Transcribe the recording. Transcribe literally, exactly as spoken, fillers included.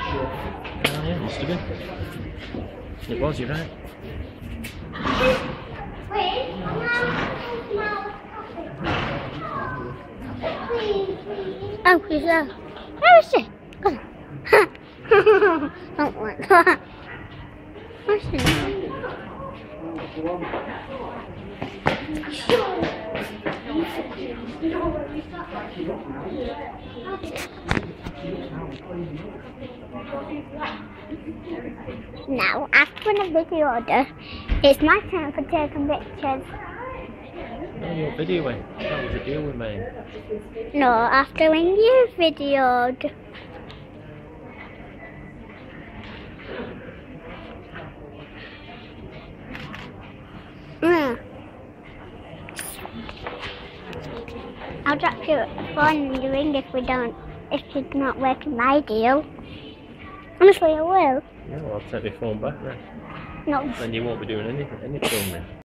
Oh yeah, must have been. It was, you're right. Oh, she's there. Where is she? Come on. Don't want that. Where's she? Now, after the video order, it's my turn for taking pictures. No, you're videoing. That was a deal we made. No, after when you videoed. Mm. I'll drop your phone in the ring if we don't, if it's not working my deal. Honestly, I will. Yeah, well, I'll take my phone back then. No. Then you won't be doing anything, any filming.